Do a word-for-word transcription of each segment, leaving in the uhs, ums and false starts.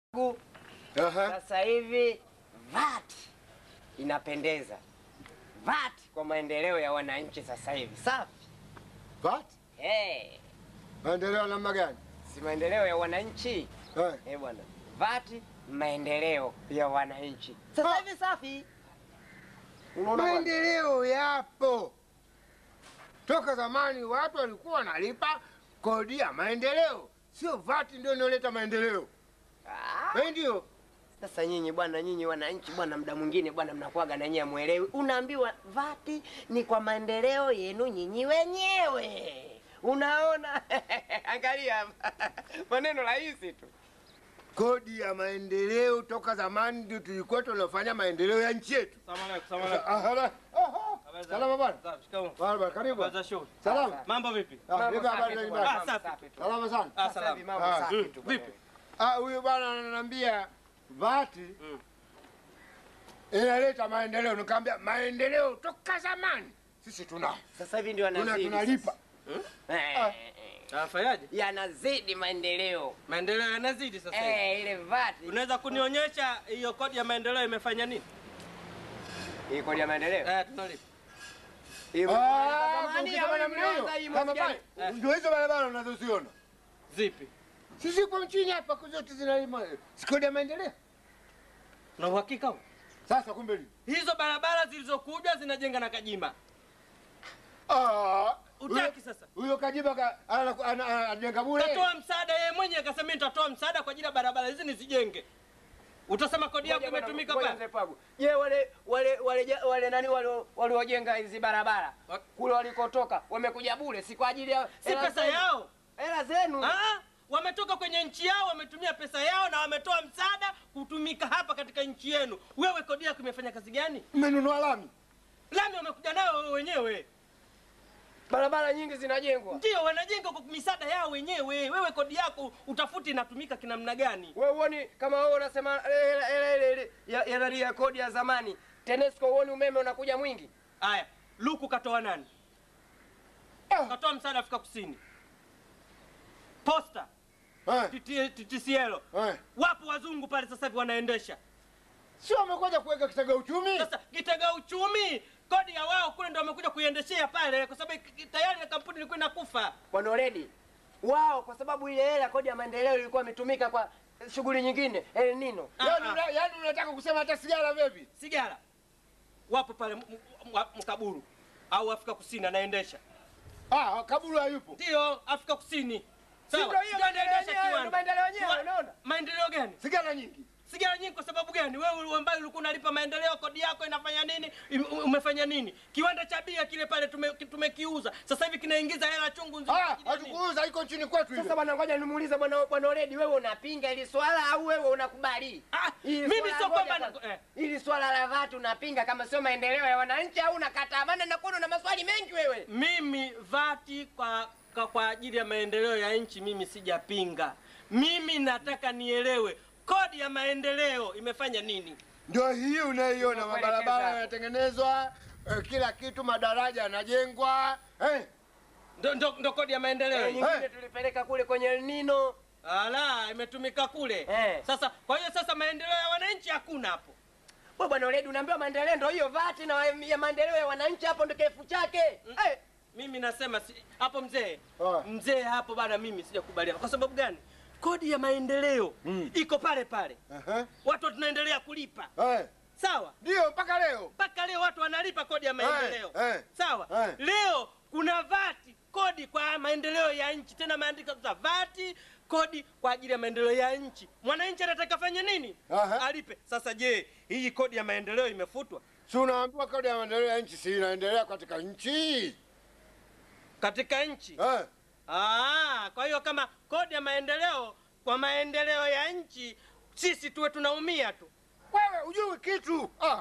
Sasa hivi V A T inapendeza. V A T kwa maendeleo ya wananchi sasa hivi. Safi. V A T? Eh. Maendeleo namna gani? Si maendeleo ya wananchi. Eh, Eh bwana. V A T maendeleo ya wananchi. Sasa hivi safi. Unaona maendeleo yapo. Toka zamani watu walikuwa wanalipa kodi ya maendeleo. Sio V A T ndio inaleta maendeleo. Ah. Eh, ndio. Sasa nyinyi bwana, nyinyi wananchi bwana, muda mwingine bwana mnakuaga na nyinyi amuelewi. Unaambiwa V A T ni kwa maendeleo yenu nyinyi wenyewe. Unaona? Angalia maneno rahisi tu. Kodi ya maendeleo toka zamani ndio tulikuwa tunafanya maendeleo ya nchi yetu. Salamu alaykum, salamu alaykum. Ah, hala. Aha. Salama bwana. Safi, shikamoo. Bwana, karibu. Kwanza show. Salama. Mambo vipi? Ah, vipi habari za nyumbani? Ah, safi. Salama sana. Ah, Sasa hivi salama. mambo Ah, safi tu. vipi? Ah, huyu bwana ananiambia V A T Mm. inaleta maendeleo. Nikamwambia maendeleo toka zamani sisi tuna Sasa hivi ndio tuna anazidi. tunalipa. Eh. Afanyaje? Yanazidi maendeleo. Maendeleo yanazidi sasa hivi. Eh, ile V A T. Unaweza kunionyesha hiyo kodi ya maendeleo imefanya nini? Hii kodi ya maendeleo. Eh, tunalipa. Hiyo Ah, zamani ukisema au namna hiyo, imeanza hii kama mwezi gani? pale, ndio hizo barabara unazoziona. Zipi? Sisi kwa nchini hapa kwa zote zinalima. Si kodi ya maendeleo. Na uhakika huo? Sasa kumbe ni. Hizo barabara zilizokuja zinajenga na Kajima. Ah, Utaki sasa? huyo Kajiba ka- ana- ana- ana- anajenga bure. Tatoa msaada yeye mwenyewe akasema mimi nitatoa msaada kwa ajili ya barabara hizi nizijenge. Utasema kodi yako imetumika pale? Je, wale wale wale ja- wale nani wale waliojenga hizi barabara Wa- kule walikotoka wamekuja bure, si kwa ajili ya Si hela pesa zenu. yao. Hela zenu. Ah, wametoka kwenye nchi yao, wametumia pesa yao na wametoa msaada kutumika hapa katika nchi yenu. Wewe kodi yako imefanya kazi gani? Mmenunua lami. Lami wamekuja nayo wewe wenyewe. Barabara nyingi zinajengwa. Ndio wanajenga kwa misaada yao wenyewe. Wewe kodi yako utafuti inatumika kinamna gani? Wewe uone kama wewe unasema hela hela ile ile ya ya nani ya kodi ya zamani. TANESCO uone umeme unakuja mwingi. Haya, Luku katoa nani? Ah. Katoa msaada Afrika Kusini. Posta, Eh, T T C L. eh. Wapo wazungu pale sasa hivi wanaendesha. Sio wamekuja kuweka kitega uchumi. Sasa kitega uchumi, kodi ya wao kule ndio wamekuja kuiendeshea pale kwa sababu tayari na kampuni ilikuwa inakufa. Bwana Redi. Wao kwa sababu ile hela kodi ya maendeleo ilikuwa imetumika kwa shughuli nyingine. El Nino. Ah, Yaani ah. una- yaani unataka kusema hata sigara vipi? Sigara. Wapo pale m- m- Mkaburu au Afrika Kusini anaendesha. Ah, Kaburu hayupo. Ndio, Afrika Kusini. Sawa. ndio hiyo Ndio maendeleo anaendesha yenyewe, kiwanda. ndio maendeleo yenyewe, Kiwa- unaona? Maendeleo gani? Sigara nyingi. Sigara nyingi kwa sababu gani? Wewe ambaye ulikuwa unalipa maendeleo, kodi yako inafanya nini? Im- Umefanya nini? Kiwanda cha bia kile pale tume- tumekiuza. Sasa hivi kinaingiza hela chungu nzima. Ah, kwa ajili ya nini? hatukuuza iko nchini kwetu Sasa ile. bwana, ngoja nimuulize bwana bwana Redi, wewe unapinga ili swala au wewe unakubali? Ah, Hili mimi swala- sio ngoja kwamba kwanza. eh. Hili swala la V A T unapinga kama sio maendeleo ya wananchi au unakataa? Maana nakuona na maswali mengi wewe. Mimi V A T kwa, kwa kwa ajili ya maendeleo ya nchi mimi sijapinga. Mimi nataka nielewe kodi ya maendeleo imefanya nini? Ndio hii unaiona, Ndio mabarabara kuelekeza. yanatengenezwa, eh, kila kitu, madaraja yanajengwa. Eh, Ndo, ndo, ndo kodi ya maendeleo. Eh, hii. nyingine tulipeleka kule kwenye El Nino. Ala, imetumika kule. Eh. Sasa kwa hiyo sasa maendeleo ya wananchi hakuna hapo. Wewe bwana Redi unaambiwa maendeleo ndio hiyo V A T na ya maendeleo ya wananchi hapo ndio kirefu chake. Eh, Mimi nasema si, hapo mzee. Ah. Mzee hapo bana mimi sijakubaliana. Kwa sababu gani? Kodi ya maendeleo Mm. iko pale pale. aha. Watu tunaendelea kulipa. Eh, Sawa? ndio mpaka leo. Mpaka leo watu wanalipa kodi ya maendeleo. Eh, eh, Sawa? eh. Leo kuna V A T kodi kwa maendeleo ya nchi. Tena maandiko za V A T kodi kwa ajili ya maendeleo ya nchi. Mwananchi anataka afanye nini? Aha. Alipe. Sasa je, hii kodi ya maendeleo imefutwa Si unaambiwa kodi ya maendeleo ya nchi si inaendelea katika nchi? katika nchi? Eh, Ah, kwa hiyo kama kodi ya maendeleo kwa maendeleo ya nchi sisi tuwe tunaumia tu. wewe hujui kitu. Ah,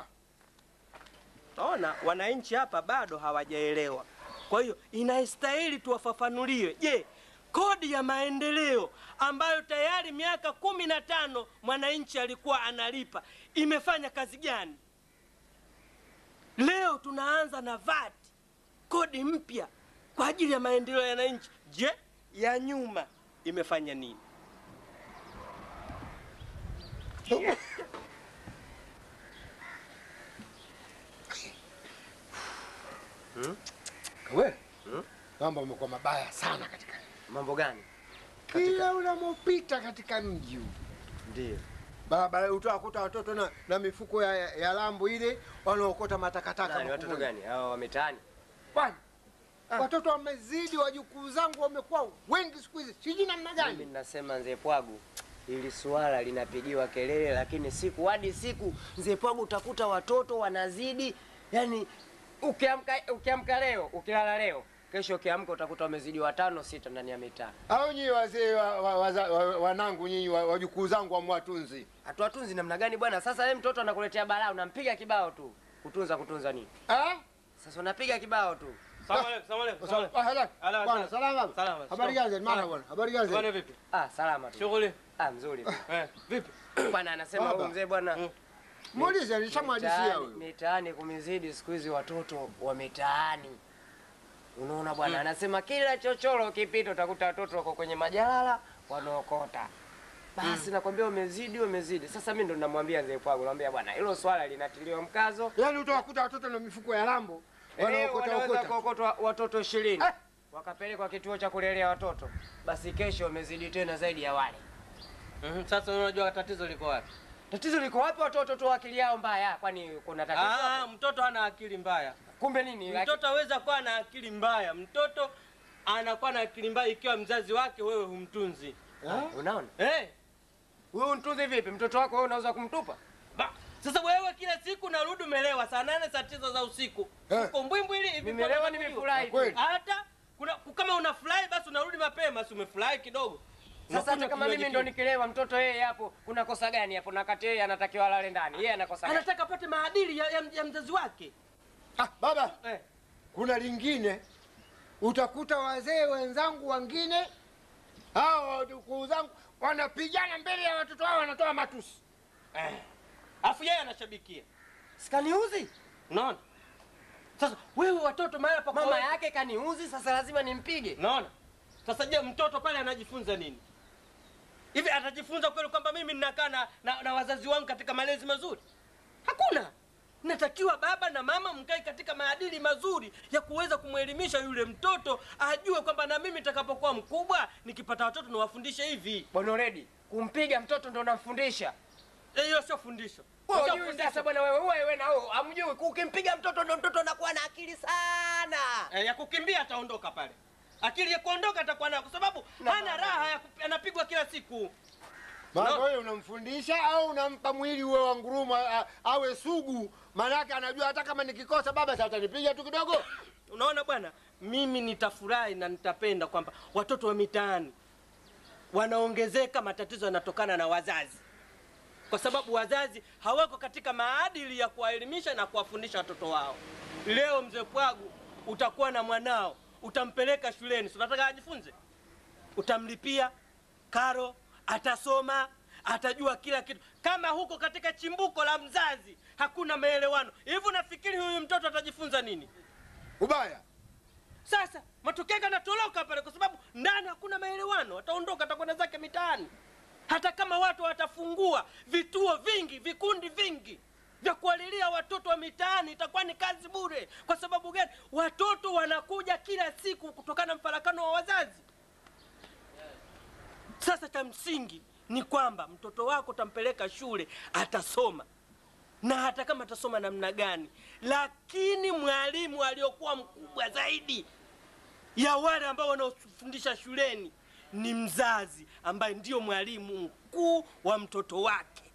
Taona wananchi hapa bado hawajaelewa. Kwa hiyo inastahili tuwafafanulie. Je, kodi ya maendeleo ambayo tayari miaka kumi na tano mwananchi alikuwa analipa imefanya kazi gani? Leo tunaanza na V A T, kodi mpya kwa ajili ya maendeleo ya wananchi. Je, ya nyuma imefanya nini? Hmm? We? Hmm? Mambo yamekuwa mabaya sana katika mambo gani? Kila unamopita katika mji huu. Ndio. Barabara utakuta watoto na, na mifuko ya, ya lambo ile wanaokota matakataka. Nani watoto gani? Hao wa mitaani. Bwana. Ah. Watoto wamezidi, wajukuu zangu wamekuwa wengi siku hizi. Sijui namna gani. Mimi ninasema Mzee Pwagu, ili swala linapigiwa kelele, lakini siku hadi siku Mzee Pwagu utakuta watoto wanazidi. Yani ukiamka ukiamka leo, ukilala leo, kesho ukiamka utakuta wamezidi watano sita ndani ya mitaa. Hao nyinyi wazee wanangu wa, wa, wa, wa nyinyi wajukuu zangu wa mwatunzi. Hatuwatunzi namna gani bwana? Sasa wewe mtoto anakuletea balaa, unampiga kibao tu. Kutunza kutunza nini? Ah? Sasa unapiga kibao tu. Salamu alaykum, salamu alaykum. Ah, halak. Bwana, salama. Salama. Habari gani? Mara bwana. Habari gani? Bwana vipi? Ah, salama tu. Shughuli? Ah, mzuri tu. Eh, vipi? Bwana anasema huyu mzee bwana. Muulize nishamwadisia huyo. Mitaani kumezidi siku hizi watoto wa mitaani. Unaona bwana, anasema kila chochoro kipita utakuta watoto wako kwenye majalala wanaokota. Basi nakwambia umezidi umezidi. Sasa mimi ndo ninamwambia Mzee Pwagu, namwambia bwana hilo swala linatiliwa mkazo. Yaani utawakuta watoto na mifuko ya lambo wanaokota okota. Kuokotwa watoto ishirini. Eh? Wakapelekwa kituo cha kulelea watoto. Basi kesho wamezidi tena zaidi ya wale. Mhm. Sasa unajua tatizo liko wapi? Tatizo liko wapi? Watoto tu akili yao mbaya. Kwani kuna tatizo? Ah, mtoto hana akili mbaya. Kumbe nini? Mtoto aweza kuwa na akili mbaya. Mtoto anakuwa na akili mbaya ikiwa mzazi wake wewe humtunzi. Eh? Unaona? Eh? Wewe untunzi vipi? Mtoto wako wewe unaweza kumtupa? Ba, sasa wewe kila siku narudi umelewa saa nane saa tisa za usiku. Eh. Uko mbwimbwili hivi. Nimelewa nimefurahi. Kweli. Hata kuna kama unafurahi basi unarudi mapema, si umefurahi kidogo. Sasa hata kama mimi ndo nikilewa mtoto yeye hapo kuna kosa gani hapo? Na kati yeye anatakiwa alale ndani. Yeye anakosa gani? Anataka apate maadili ya, ya, ya mzazi wake. Ah, baba. Eh. Kuna lingine utakuta wazee wenzangu wengine hao wajukuu zangu wanapigana mbele ya watoto wao wanatoa matusi. Eh. Afu yeye anashabikia. Sikaniuzi. Unaona? Sasa wewe watoto mahali pa Mama yake kaniuzi, sasa lazima nimpige. Unaona? Sasa je, mtoto pale anajifunza nini? Hivi atajifunza kweli kwamba mimi ninakaa na, na, na wazazi wangu katika malezi mazuri? Hakuna. Natakiwa baba na mama mkae katika maadili mazuri ya kuweza kumwelimisha yule mtoto ajue kwamba na mimi nitakapokuwa mkubwa nikipata watoto niwafundishe hivi. Bwana Redi, kumpiga mtoto ndo unamfundisha. Hiyo sio fundisho. Wewe unajua sasa bwana wewe wewe na wewe hamjui ukimpiga mtoto ndo mtoto anakuwa na akili sana. Eh, ya kukimbia ataondoka pale. Akili ya kuondoka atakuwa nayo kwa sababu na hana baba raha ya kup, anapigwa kila siku. Baba no. Wewe unamfundisha au unampa mwili uwe wa nguruma awe sugu? Maana anajua hata kama nikikosa baba sasa atanipiga tu kidogo. Unaona bwana, mimi nitafurahi na nitapenda kwamba watoto wa mitaani wanaongezeka, matatizo yanatokana na wazazi. Kwa sababu wazazi hawako katika maadili ya kuwaelimisha na kuwafundisha watoto wao. Leo Mzee Pwagu utakuwa na mwanao, utampeleka shuleni, si unataka ajifunze? Utamlipia karo, atasoma, atajua kila kitu. Kama huko katika chimbuko la mzazi hakuna maelewano, hivi unafikiri huyu mtoto atajifunza nini? Ubaya. Sasa matokeo yanatoroka pale kwa sababu ndani hakuna maelewano, ataondoka atakwenda zake mitaani. Hata kama watu watafungua vituo vingi, vikundi vingi vya kuwalilia watoto wa mitaani, itakuwa ni kazi bure. Kwa sababu gani? Watoto wanakuja kila siku kutokana na mfarakano wa wazazi. Sasa cha msingi ni kwamba mtoto wako utampeleka shule, atasoma. Na hata kama atasoma namna gani, lakini mwalimu aliyokuwa mkubwa zaidi ya wale ambao wanaofundisha shuleni ni mzazi ambaye ndio mwalimu mkuu wa mtoto wake.